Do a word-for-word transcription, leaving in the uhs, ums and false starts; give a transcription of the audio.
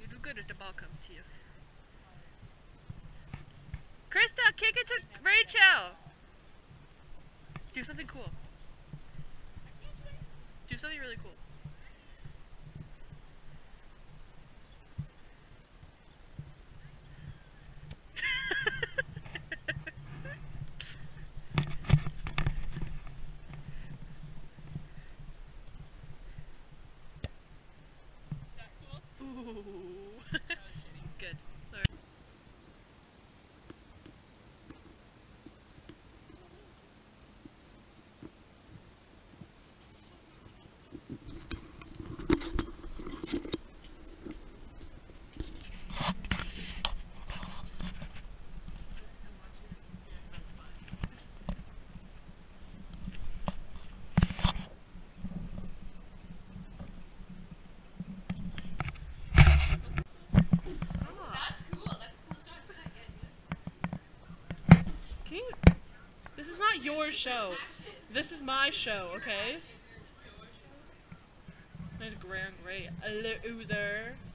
You do good if the ball comes to you. Krista, kick it to Rachel! Do something cool. Do something really cool. Ooh. Good. Sorry. Can you? This is not your show. This is my show, okay? Nice grand great. A loser.